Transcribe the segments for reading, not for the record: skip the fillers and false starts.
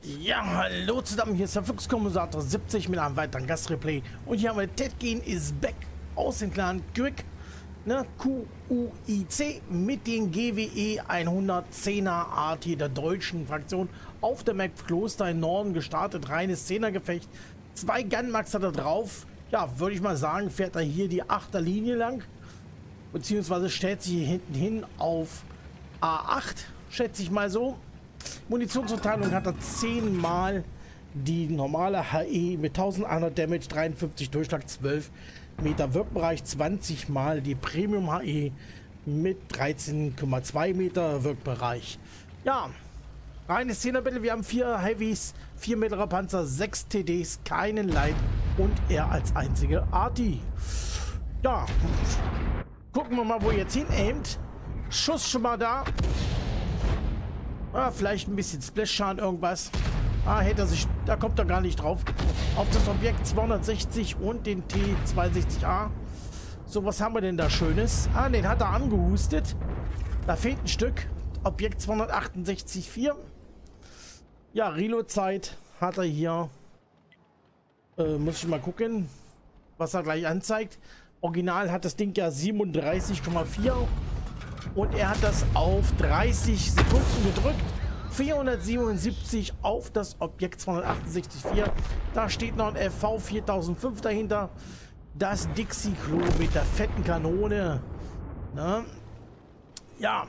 Ja, hallo zusammen, hier ist der Fuchskompensator 70 mit einem weiteren Gastreplay. Und hier haben wir Tetkin is back aus dem Clan Quick, ne, QUIC mit den GWE 110er AT der deutschen Fraktion auf der Map Kloster im Norden gestartet. Reines 10er Gefecht, 2 Gunmax hat er drauf. Ja, würde ich mal sagen, fährt er hier die 8er Linie lang, beziehungsweise stellt sich hier hinten hin auf A8, schätze ich mal so. Munitionsverteilung hat er 10 mal die normale HE mit 1100 Damage, 53 Durchschlag, 12 Meter Wirkbereich, 20 mal die Premium HE mit 13,2 Meter Wirkbereich. Ja, reines 10er Battle, wir haben 4 Heavies, 4 mittlere Panzer, 6 TDs, keinen Light und er als einzige Arti. Ja, gucken wir mal, wo er jetzt hin aimt. Schuss schon mal da. Ah, vielleicht ein bisschen Splash-Schaden, irgendwas. Ah, hätte er sich... Da kommt er gar nicht drauf. Auf das Objekt 260 und den T62A. So, was haben wir denn da Schönes? Ah, den hat er angehustet. Da fehlt ein Stück. Objekt 268,4. Ja, Reload-Zeit hat er hier. Muss ich mal gucken, was er gleich anzeigt. Original hat das Ding ja 37,4. Und er hat das auf 30 Sekunden gedrückt. 477 auf das Objekt 268,4. Da steht noch ein FV 4005 dahinter. Das Dixie-Klo mit der fetten Kanone. Na? Ja.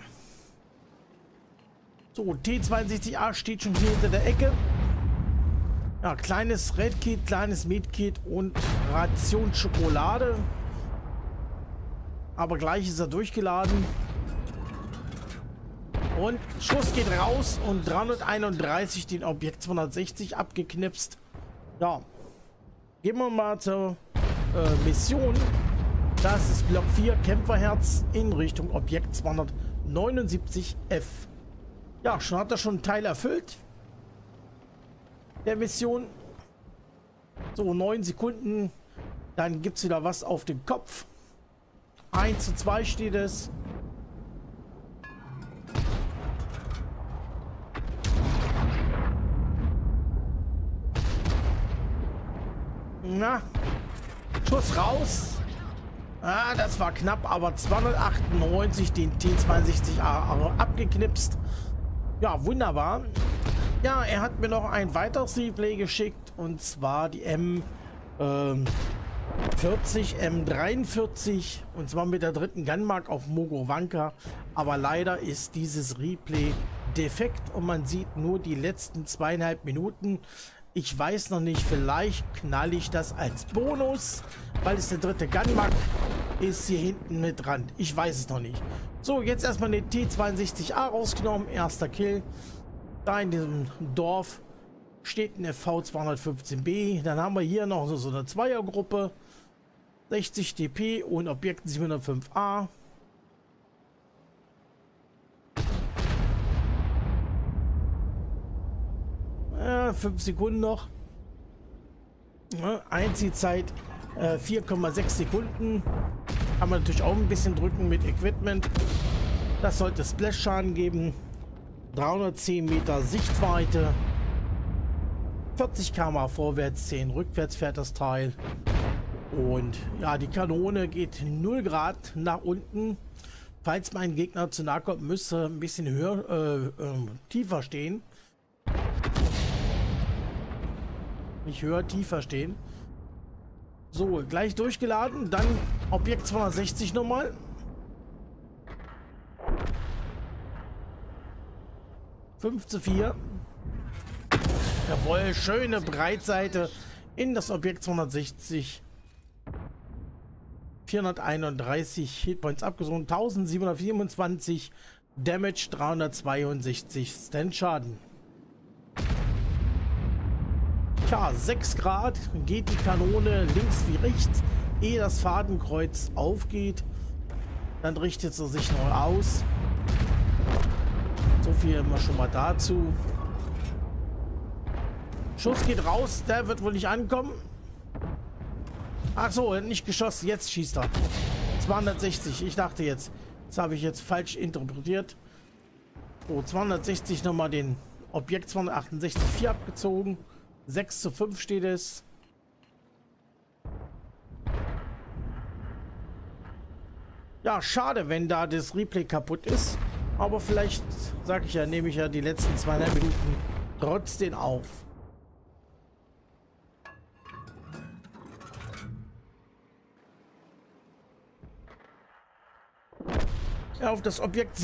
So, T62A steht schon hier hinter der Ecke. Ja, kleines Red Kit, kleines Medkit und Ration Schokolade. Aber gleich ist er durchgeladen. Und Schuss geht raus und 331 den Objekt 260 abgeknipst. Ja, gehen wir mal zur Mission. Das ist Block 4 Kämpferherz in Richtung Objekt 279F. Ja, schon hat er schon einen Teil erfüllt der Mission. So, 9 Sekunden. Dann gibt es wieder was auf den Kopf. 1:2 steht es. Na, Schuss raus. Ah, das war knapp, aber 298 den T62A abgeknipst. Ja, wunderbar. Ja, er hat mir noch ein weiteres Replay geschickt, und zwar die M40, M43, und zwar mit der 3. Gunmark auf Mogovanka. Aber leider ist dieses Replay defekt und man sieht nur die letzten 2,5 Minuten. Ich weiß noch nicht, vielleicht knalle ich das als Bonus, weil es der 3. Gunmark ist hier hinten mit dran. Ich weiß es noch nicht. So, jetzt erstmal den T62A rausgenommen. Erster Kill. Da in diesem Dorf steht ein FV 215B. Dann haben wir hier noch so eine Zweiergruppe. 60 DP und Objekt 705A. 5 Sekunden noch. Einziehzeit 4,6 Sekunden. Kann man natürlich auch ein bisschen drücken mit Equipment. Das sollte Splash-Schaden geben. 310 Meter Sichtweite. 40 km vorwärts, 10 rückwärts fährt das Teil. Und ja, die Kanone geht 0 Grad nach unten. Falls mein Gegner zu nahe kommt, müsste ein bisschen höher, tiefer stehen. Nicht höher, tiefer stehen. So, gleich durchgeladen. Dann Objekt 260 nochmal. (5:4). Jawohl, schöne Breitseite in das Objekt 260. 431 Hitpoints abgesogen, 1724 Damage, 362 Stand-Schaden. Tja, 6 Grad geht die Kanone links wie rechts, ehe das Fadenkreuz aufgeht. Dann richtet sie sich neu aus. So viel immer schon mal dazu. Schuss geht raus, der wird wohl nicht ankommen. Ach so, er hat nicht geschossen, jetzt schießt er. 260, ich dachte jetzt. Das habe ich jetzt falsch interpretiert. So, 260 nochmal den Objekt 268,4 abgezogen. 6:5 steht es. Ja, schade, wenn da das Replay kaputt ist. Aber vielleicht, sage ich ja, nehme ich ja die letzten 2,5 Minuten trotzdem auf. Ja, auf das Objekt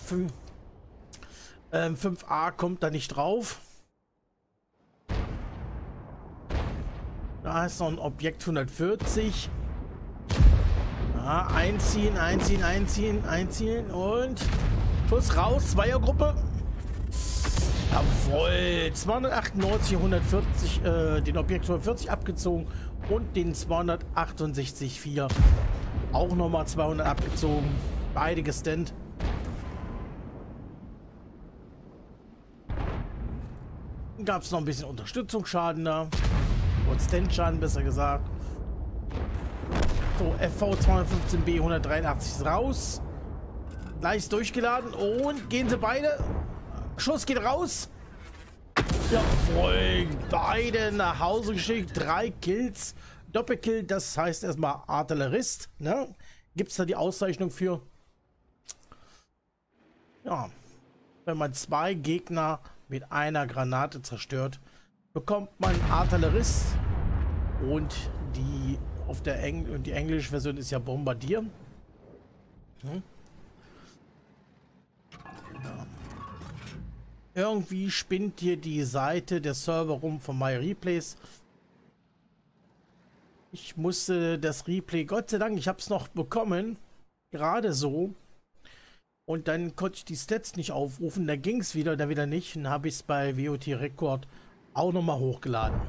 705A kommt da nicht drauf. Da ist noch ein Objekt 140. Ja, einziehen, einziehen, einziehen, einziehen und Schuss raus, Zweiergruppe. Jawohl, 298, 140, den Objekt 140 abgezogen und den 268,4 auch nochmal 200 abgezogen. Beide gestand. Gab es noch ein bisschen Unterstützungsschaden da. Und Stand-Schaden, besser gesagt. So, FV 215B 183 ist raus. Gleich durchgeladen und gehen sie beide. Schuss geht raus. Jawohl, beide nach Hause geschickt. 3 Kills. Doppelkill, das heißt erstmal Artillerist. Ne? Gibt es da die Auszeichnung für? Ja, wenn man 2 Gegner mit einer Granate zerstört, bekommt man Artillerist und die auf der die englische Version ist ja Bombardier. Hm? Ja. Irgendwie spinnt hier die Seite der Server rum von MyReplays. Ich musste das Replay, Gott sei Dank, ich habe es noch bekommen, gerade so. Und dann konnte ich die Stats nicht aufrufen, da ging es wieder, da wieder nicht. Und habe ich es bei WOT Record auch nochmal hochgeladen.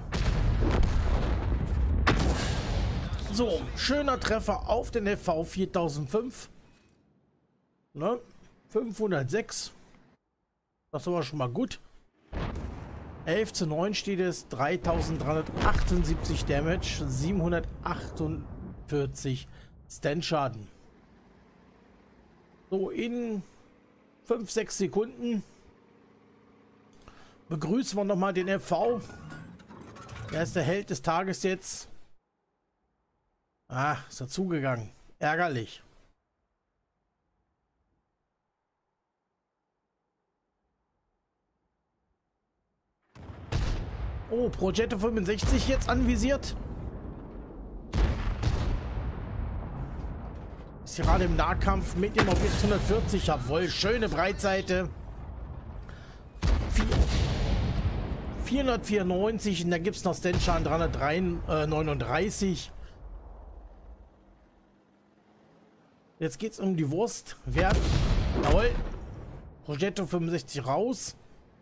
So, schöner Treffer auf den FV 4005. Ne? 506. Das war schon mal gut. 11:9 steht es. 3378 Damage. 748 Stand-Schaden. So, in 5-6 Sekunden begrüßen wir nochmal den FV. Er ist der Held des Tages jetzt. Ah, ist dazugegangen. Ärgerlich. Oh, Progetto 65 jetzt anvisiert. Ist gerade im Nahkampf mit dem Objekt 140. Jawohl, schöne Breitseite. 494 und da gibt es noch Stand-Schaden 339. Jetzt geht es um die Wurst. Wer? Jawohl. Progetto 65 raus.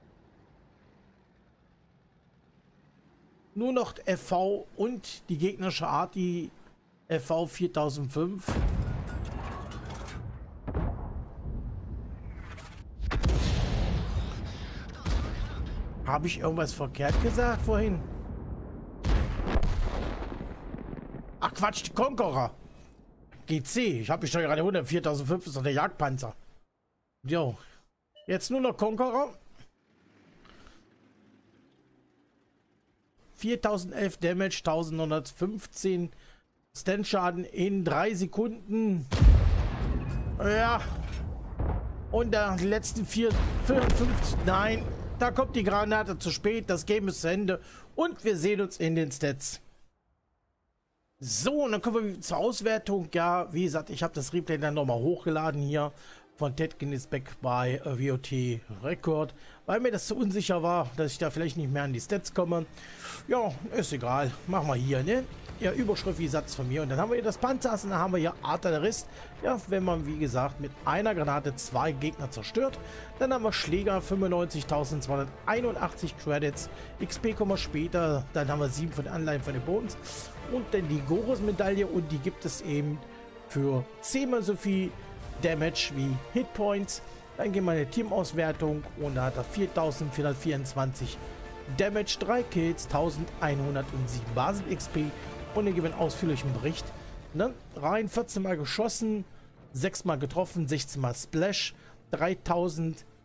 Nur noch FV und die gegnerische Art, die FV 4005. Habe ich irgendwas verkehrt gesagt vorhin? Ach Quatsch, die Conqueror. GC. Ich habe mich doch gerade 100. 4005 ist doch der Jagdpanzer. Jo. Jetzt nur noch Conqueror. 4011 Damage, 1915 Stand-Schaden in 3 Sekunden. Ja. Und die letzten 54. Nein. Da kommt die Granate zu spät. Das Game ist zu Ende. Und wir sehen uns in den Stats. So, und dann kommen wir zur Auswertung. Ja, wie gesagt, ich habe das Replay dann nochmal hochgeladen hier von Tetkin is back bei WOT Record, weil mir das zu unsicher war, dass ich da vielleicht nicht mehr an die Stats komme. Ja, ist egal. Machen wir hier, ne? Ja, Überschrift wie Satz von mir. Und dann haben wir hier das Panzers und dann haben wir hier Artillerist. Ja, wenn man, wie gesagt, mit einer Granate 2 Gegner zerstört. Dann haben wir Schläger, 95.281 Credits. XP kommen wir später. Dann haben wir 7 von den Anleihen von den Bodens. Und dann die Gorus-Medaille. Und die gibt es eben für 10-mal so viel Damage wie Hitpoints. Dann gehen wir in die Teamauswertung. Und da hat er 4.424 Damage, 3 Kills, 1107 Basis-XP. Und dann geben wir einen ausführlichen Bericht. Ne? Rein 14 Mal geschossen, 6 Mal getroffen, 16 Mal Splash, 3000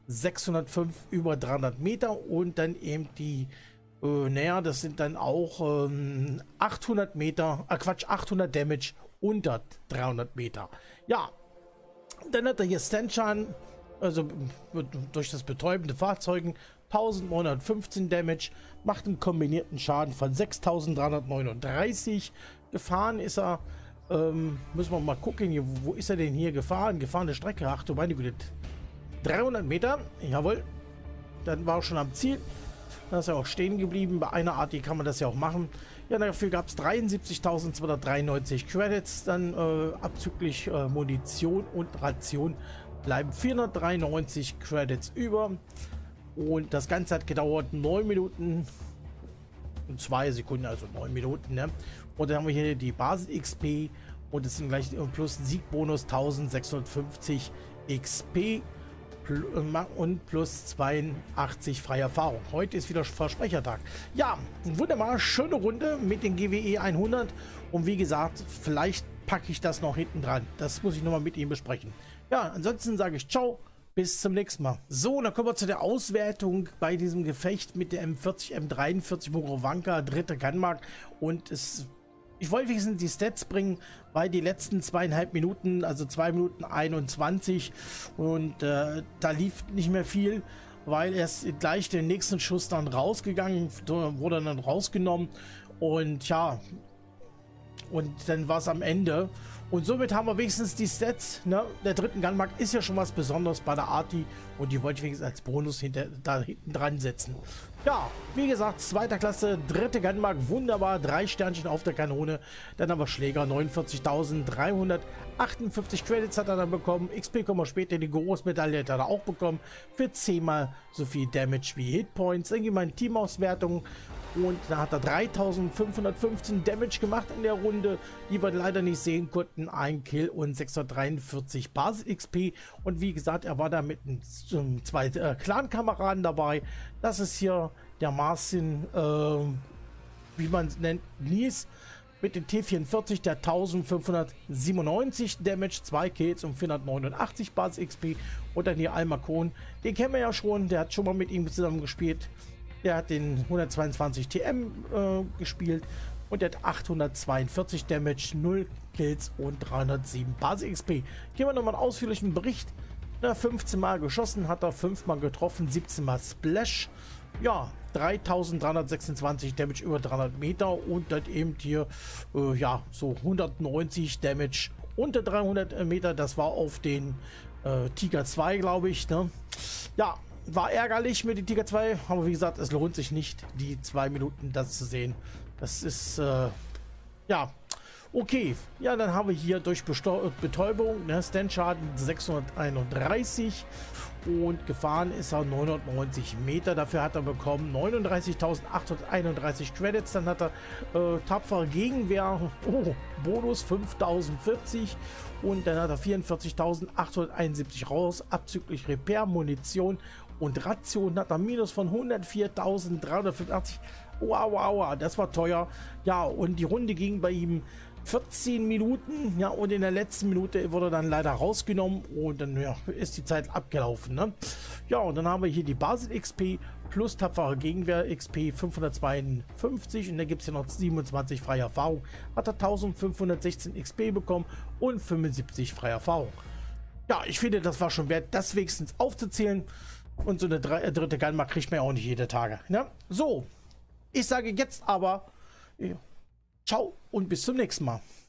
605 über 300 Meter und dann eben die, naja, das sind dann auch 800 Meter, Quatsch, 800 Damage unter 300 Meter. Ja, dann hat er hier Standschaden, also durch das betäubende Fahrzeugen 1915 Damage, macht einen kombinierten Schaden von 6339. Gefahren ist er, müssen wir mal gucken, hier, wo ist er denn hier gefahren? Gefahrene Strecke, ach du meine Güte, 300 Meter, jawohl, dann war er schon am Ziel. Da ist er auch stehen geblieben. Bei einer Art, die kann man das ja auch machen. Ja, dafür gab es 73.293 Credits. Dann abzüglich Munition und Ration bleiben 493 Credits über. Und das Ganze hat gedauert 9 Minuten und 2 Sekunden, also 9 Minuten. Ne? Und dann haben wir hier die Basis XP und es sind gleich plus Siegbonus 1650 XP. Und plus 82 freie Erfahrung. Heute ist wieder Versprechertag. Ja, wunderbar, schöne Runde mit den GWE 100. Und wie gesagt, vielleicht packe ich das noch hinten dran. Das muss ich nochmal mit ihm besprechen. Ja, ansonsten sage ich ciao, bis zum nächsten Mal. So, dann kommen wir zu der Auswertung bei diesem Gefecht mit der M40, M43 Mogrowanka, dritte Gunmark. Und ich wollte wenigstens die Stats bringen, weil die letzten 2,5 Minuten, also 2 Minuten 21 und da lief nicht mehr viel, weil er ist gleich den nächsten Schuss dann rausgegangen, wurde dann rausgenommen und ja, und dann war es am Ende. Und somit haben wir wenigstens die Stats, ne? Der dritten Gunmark ist ja schon was Besonderes bei der Arti und die wollte ich wenigstens als Bonus da hinten dran setzen. Ja, wie gesagt, zweiter Klasse, dritte Gunmark, wunderbar, 3 Sternchen auf der Kanone. Dann haben wir Schläger, 49.358 Credits hat er dann bekommen. XP kommen wir später, die Großmedaille hat er auch bekommen. Für 10-mal so viel Damage wie Hitpoints. Dann gehen wir in Teamauswertung. Und da hat er 3515 Damage gemacht in der Runde, die wir leider nicht sehen konnten. Ein Kill und 643 Basis XP. Und wie gesagt, er war da mit 2 Clan-Kameraden dabei. Das ist hier der Marcin, wie man es nennt, Nies. Mit dem T44, der 1597 Damage, 2 Kills und 489 Basis XP. Und dann hier Almakon, den kennen wir ja schon, der hat schon mal mit ihm zusammen gespielt. Der hat den 122 TM gespielt und der hat 842 Damage, 0 Kills und 307 Basis XP. Gehen wir nochmal einen ausführlichen Bericht. 15 Mal geschossen, hat er 5 Mal getroffen, 17 Mal Splash. Ja, 3326 Damage über 300 Meter und dann eben hier, ja, so 190 Damage unter 300 Meter. Das war auf den Tiger 2, glaube ich. Ne? Ja, war ärgerlich mit dem Tiger 2, aber wie gesagt, es lohnt sich nicht, die 2 Minuten das zu sehen. Das ist, ja, okay. Ja, dann haben wir hier durch Betäubung, ne, Standschaden 631 und gefahren ist er 990 Meter. Dafür hat er bekommen 39.831 Credits. Dann hat er tapfere Gegenwehr, Bonus 5040 und dann hat er 44.871 raus, abzüglich Repair, Munition und Ration hat er minus von 104.385. Wow, wow, das war teuer. Ja, und die Runde ging bei ihm 14 Minuten, ja, und in der letzten Minute wurde dann leider rausgenommen und dann ja, ist die Zeit abgelaufen. Ne? Ja, und dann haben wir hier die Basis XP plus tapfere Gegenwehr XP 552 und da gibt es hier noch 27 freie Erfahrung. Hat er 1516 XP bekommen und 75 freie Erfahrung. Ja, ich finde, das war schon wert, das wenigstens aufzuzählen. Und so eine dritte Gunmark kriegt man ja auch nicht jede Tage. Ne? So, ich sage jetzt aber ciao und bis zum nächsten Mal.